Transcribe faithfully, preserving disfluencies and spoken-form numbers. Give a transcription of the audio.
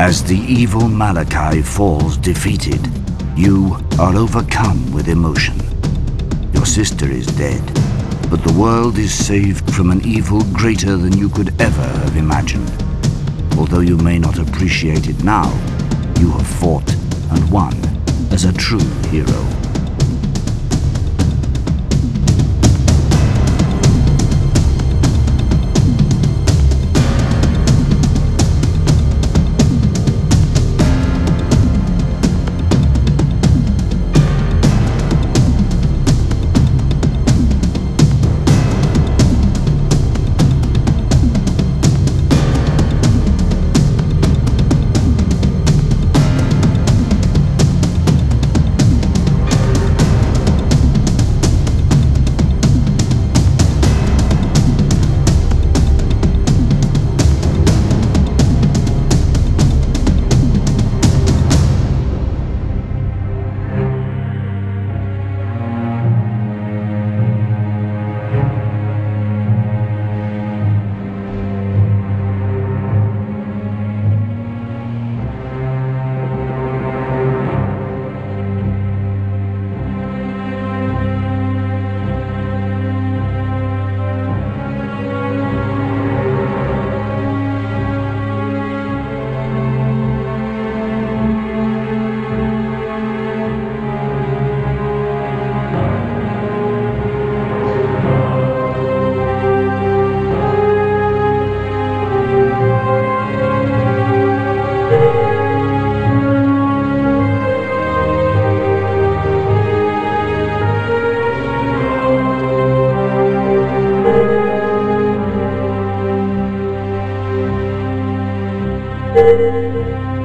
As the evil Malachi falls defeated, you are overcome with emotion. Your sister is dead, but the world is saved from an evil greater than you could ever have imagined. Although you may not appreciate it now, you have fought and won as a true hero. Thank you.